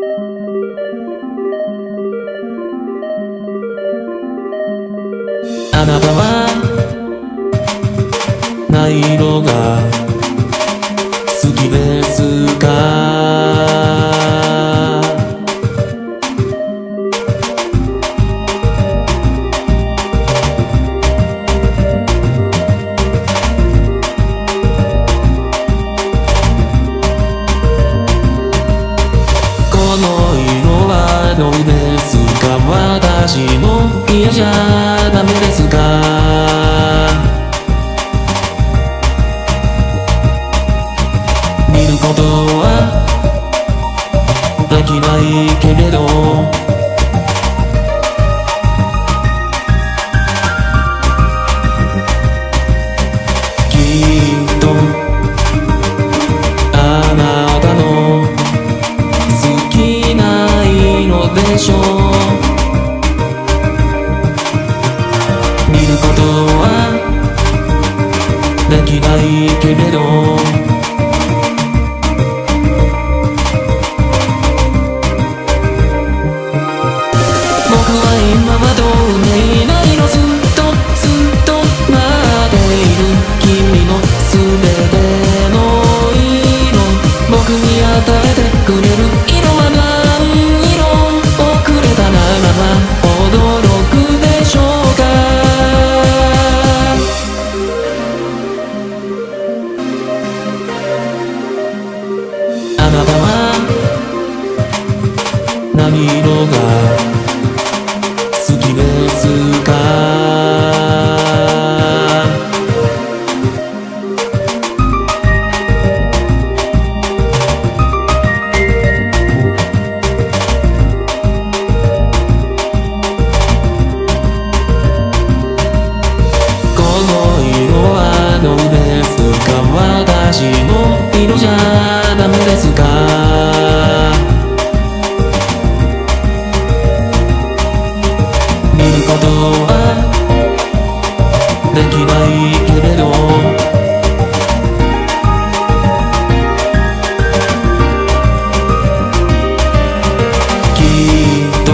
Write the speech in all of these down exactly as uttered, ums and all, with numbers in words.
あなたは何色が好きですか？この色はどうですか？私の嫌じゃダメですか？見ることはできないけれど、きっとあなたの好きな色でしょう。見ることはできないけれど、僕は今はどうでいないの。ずっとずっと待っている君の全ての色、僕に与えてくれる色は何色？遅れたならば驚くでしょうか？あなたは何色が好きですか？この色はどうですか？私の色じゃダメですか？ことはできないけれど、きっと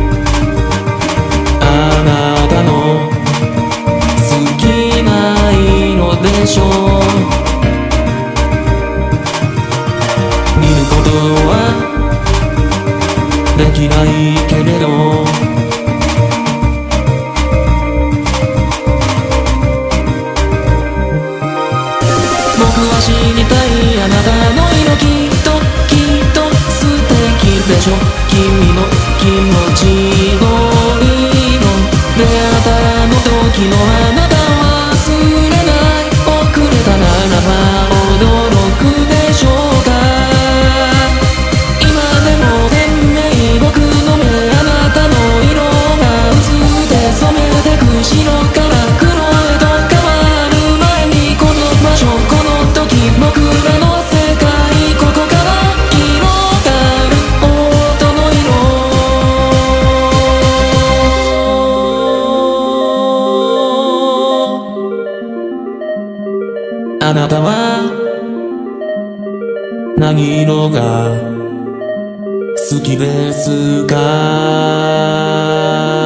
あなたの好きな色でしょう。見ることはできないけれど、僕は知りたいあなたの色、きっときっと素敵でしょ。君の気持ちの色、出会ったあの時のあなたは忘れない。遅れたならば驚くでしょうか？今でも鮮明僕の目、あなたの色が薄で染めてく白から黒へと変わる前に、この場所この僕らの世界、ここから広がる音の色。あなたは何色が好きですか？